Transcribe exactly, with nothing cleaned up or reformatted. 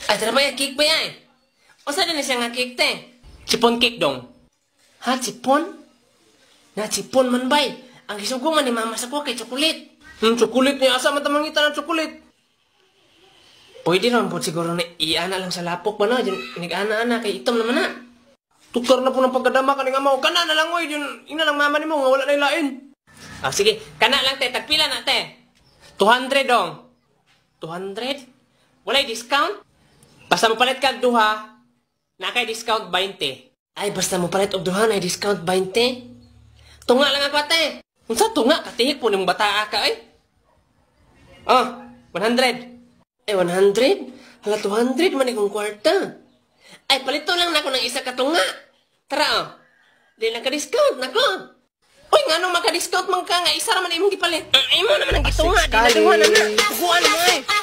Ay, tara ba yung cake ba yan? O saan na siya nga cake, te? Chipon cake dong. Ha, chipon? Na chipon man bay. Ang gisugo man ni mama sa ko kay chocolate. Hmm, chocolate niya. Asa man tamangita ng chocolate? Pwede naman po siguro na iana lang sa lapok ba na? Diyan, inig-ana-ana kay itom naman na. Tukar na po ng pagkadama ka nga mo. Kana na lang, oy. Diyan, ina lang mama ni mo nga wala na ilain. Ah, sige. Kana lang, te. Tagpila na, te. two hundred dong. two hundred? Walay discount? Basta mo palit kag duha, na kay discount twenty. Ay, basta mo palit og duha na discount twenty. Tunga lang ako, ate. Unsa tunga? Katihik po ng bata ka, ay. Oh, one hundred. Eh, one hundred? Hala, two hundred man ikong kwarta. Ay, palito lang na ako ng isa katunga. Tara, oh. Di lang ka-discount, nako. Uy, nga nung maka-discount man ka nga, isa naman imong gipalit. Ay mo naman ang gitunga, di na duha na na. Bukuan mo, eh.